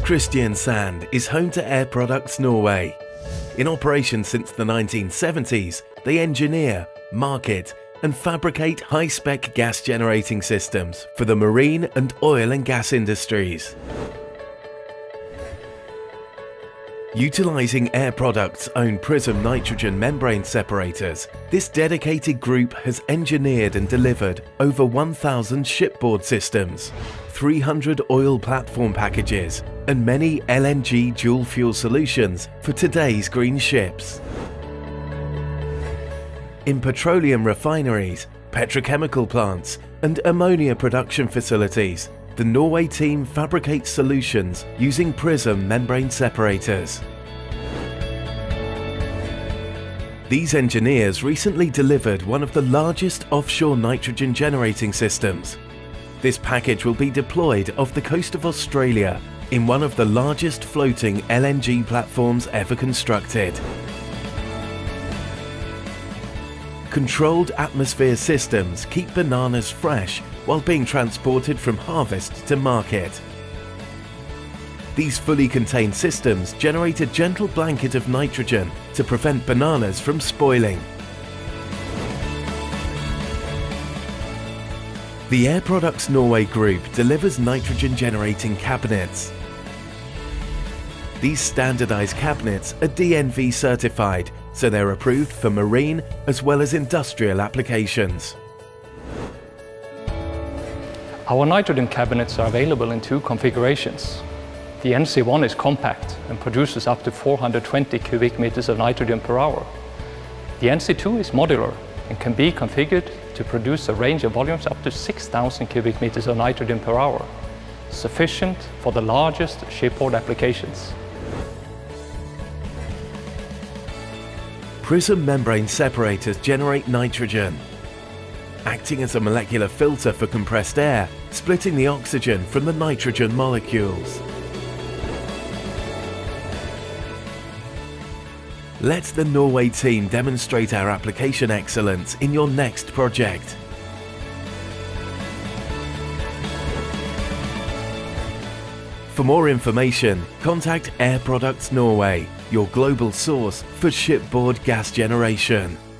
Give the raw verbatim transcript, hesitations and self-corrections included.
Kristiansand is home to Air Products Norway. In operation since the nineteen seventies, they engineer, market and fabricate high-spec gas generating systems for the marine and oil and gas industries. Utilizing Air Products' own PRISM nitrogen membrane separators, this dedicated group has engineered and delivered over one thousand shipboard systems, three hundred oil platform packages and many L N G dual fuel solutions for today's green ships. In petroleum refineries, petrochemical plants and ammonia production facilities, the Norway team fabricates solutions using PRISM membrane separators. These engineers recently delivered one of the largest offshore nitrogen generating systems. This package will be deployed off the coast of Australia in one of the largest floating L N G platforms ever constructed. Controlled atmosphere systems keep bananas fresh while being transported from harvest to market. These fully contained systems generate a gentle blanket of nitrogen to prevent bananas from spoiling. The Air Products Norway Group delivers nitrogen generating cabinets. These standardized cabinets are D N V certified, so they're approved for marine as well as industrial applications. Our nitrogen cabinets are available in two configurations. The N C one is compact and produces up to four hundred twenty cubic meters of nitrogen per hour. The N C two is modular and can be configured to produce a range of volumes up to six thousand cubic meters of nitrogen per hour, sufficient for the largest shipboard applications. PRISM membrane separators generate nitrogen, acting as a molecular filter for compressed air, splitting the oxygen from the nitrogen molecules. Let the Norway team demonstrate our application excellence in your next project. For more information, contact Air Products Norway, your global source for shipboard gas generation.